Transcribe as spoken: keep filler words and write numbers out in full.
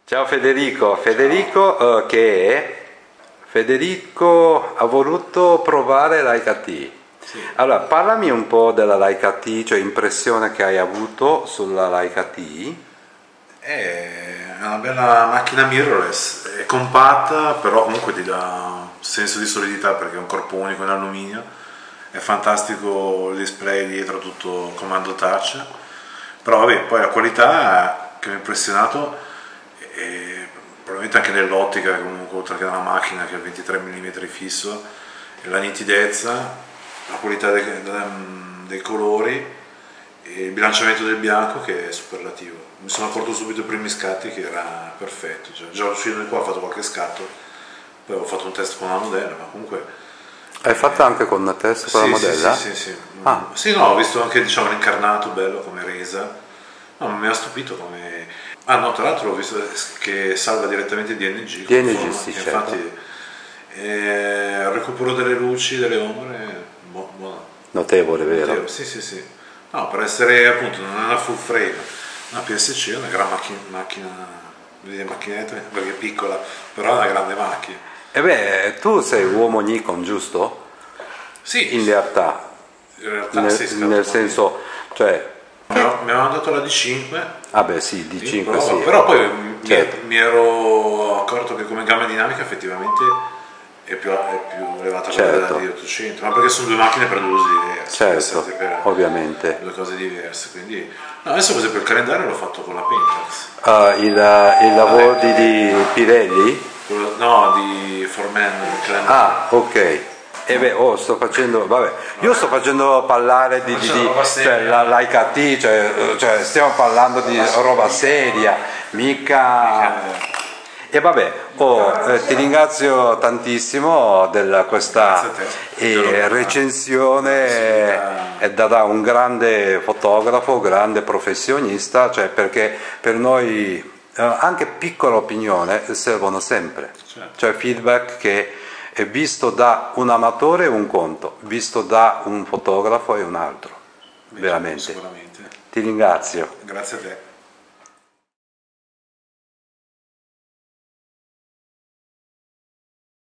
Ciao Federico, Federico eh, che è? Federico ha voluto provare Leica T. Sì. Allora, parlami un po' della Leica T, cioè impressione che hai avuto sulla Leica T. È una bella macchina mirrorless, è compatta, però comunque ti dà un senso di solidità perché è un corpo unico in alluminio. È fantastico il display dietro, tutto comando touch. Però vabbè, poi la qualità che mi ha impressionato, e probabilmente anche nell'ottica, comunque oltre che nella macchina che è ventitré millimetri fisso, e la nitidezza, la qualità dei, dei colori e il bilanciamento del bianco che è superlativo. Mi sono accorto subito i primi scatti che era perfetto, cioè, già uscendo di qua ho fatto qualche scatto, poi ho fatto un test con la modella, ma comunque... Hai fatto anche con un test con sì, la modella? Sì, sì, sì. Ah. Sì, no, ho visto anche diciamo, l'incarnato bello come resa, no, mi ha stupito come... Ah no, tra l'altro ho visto che salva direttamente D N G. D N G, sì, certo. Infatti eh, il recupero delle luci, delle ombre, buono. Buono. Notevole, vero? Notevole, sì, sì, sì. No, per essere appunto non è una full frame, una P S C è una gran macchina, macchina vedi macchinetta perché è piccola, però è una grande macchina. E beh, tu sei uomo Nikon, giusto? Sì. In realtà, in realtà nel, sì, nel senso, cioè... Mi avevano dato la D cinque. Ah beh sì, D cinque sì, sì. Però poi certo. mi, mi ero accorto che come gamma dinamica effettivamente è più, è più elevata certo. quella di ottocento, ma perché sono due macchine per due usi diversi, certo, per ovviamente. Due cose diverse, quindi... No, adesso per esempio il calendario l'ho fatto con la Pentax. Uh, il, il lavoro ah, di, di Pirelli? Quello, no, di Forman. Ah, ok. E beh, oh, sto facendo, vabbè, io sto facendo parlare di, di, di cioè, la Leica T, cioè, cioè stiamo parlando di roba seria, mica... E vabbè, oh, eh, ti ringrazio tantissimo di questa eh, recensione, è da un grande fotografo, grande professionista, cioè perché per noi eh, anche piccola opinione servono sempre, cioè feedback che è visto da un amatore è un conto, visto da un fotografo è un altro, veramente. Sicuramente. Ti ringrazio. Grazie a te.